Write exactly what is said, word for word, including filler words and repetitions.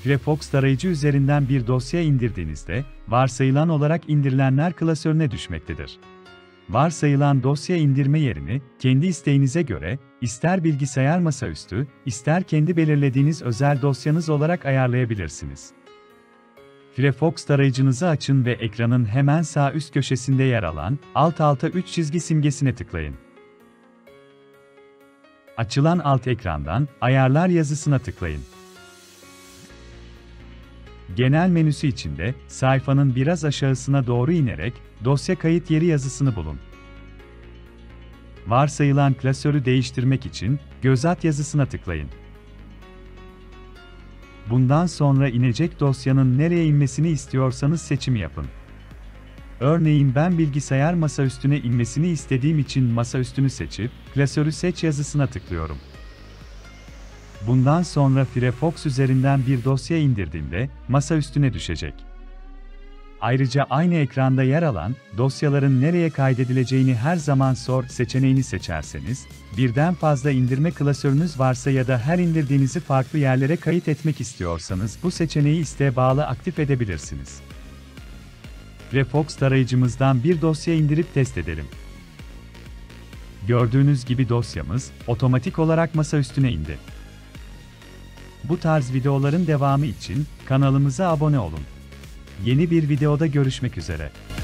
Firefox tarayıcı üzerinden bir dosya indirdiğinizde, varsayılan olarak indirilenler klasörüne düşmektedir. Varsayılan dosya indirme yerini, kendi isteğinize göre, ister bilgisayar masaüstü, ister kendi belirlediğiniz özel dosyanız olarak ayarlayabilirsiniz. Firefox tarayıcınızı açın ve ekranın hemen sağ üst köşesinde yer alan alt alta üç çizgi simgesine tıklayın. Açılan alt ekrandan Ayarlar yazısına tıklayın. Genel menüsü içinde sayfanın biraz aşağısına doğru inerek Dosya kayıt yeri yazısını bulun. Varsayılan klasörü değiştirmek için Göz at yazısına tıklayın. Bundan sonra inecek dosyanın nereye inmesini istiyorsanız seçim yapın. Örneğin ben bilgisayar masaüstüne inmesini istediğim için masaüstünü seçip Klasörü seç yazısına tıklıyorum. Bundan sonra Firefox üzerinden bir dosya indirdiğimde masaüstüne düşecek. Ayrıca aynı ekranda yer alan dosyaların nereye kaydedileceğini her zaman sor seçeneğini seçerseniz, birden fazla indirme klasörünüz varsa ya da her indirdiğinizi farklı yerlere kayıt etmek istiyorsanız bu seçeneği isteğe bağlı aktif edebilirsiniz. Firefox tarayıcımızdan bir dosya indirip test edelim. Gördüğünüz gibi dosyamız otomatik olarak masaüstüne indi. Bu tarz videoların devamı için kanalımıza abone olun. Yeni bir videoda görüşmek üzere.